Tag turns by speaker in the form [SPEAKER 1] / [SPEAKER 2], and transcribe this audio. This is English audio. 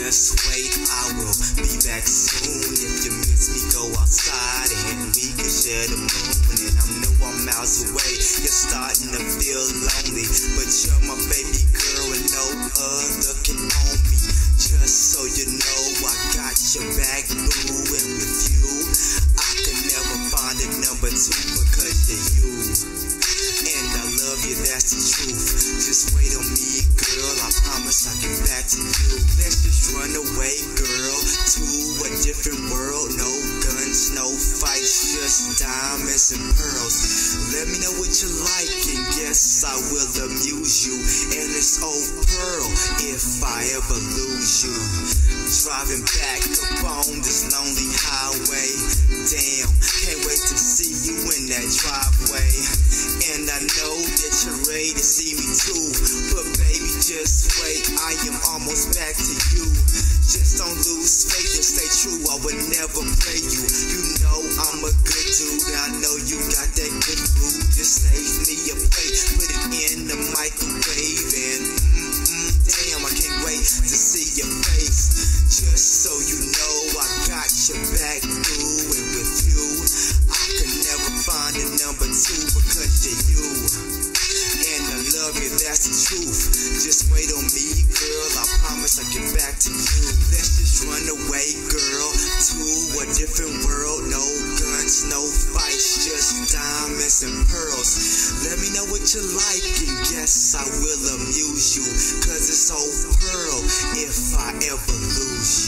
[SPEAKER 1] Just wait, I will be back soon. If you miss me, go outside and we can share the moon. And I know I'm miles away, you're starting to feel lonely, but you're my baby girl and no other can own me. Just so you know, I got your back, boo, and with you, I can never find a number two because you're you. And I love you, that's the truth. Just wait on me, girl, I promise I'll get back to you. Let's just run away, girl, to a different world. No guns, no fights, just diamonds and pearls. Let me know what you like, and yes, I will amuse you. And it's old pearl if I ever lose you. Driving back up on this lonely highway. Damn, can't wait to see you in that driveway. And I know that you're ready to see me too, but baby, just wait, I am almost back to you. Just don't lose faith and stay true, I would never play you. You know I'm a good dude, I know you got that good food. Just save me a plate, put it in the microwave, and damn, I can't wait to see your face. Just so you know, I got your back, boo, and with you, I can never find a number two because you're you. And I love you, that's the truth. Just wait on me, girl, I promise I'll get back to you. Let's just run away, girl, to a different world. No guns, no fights, just diamonds and pearls. Let me know what you like, and yes, I will amuse you, cause it's old pearl if I ever lose you.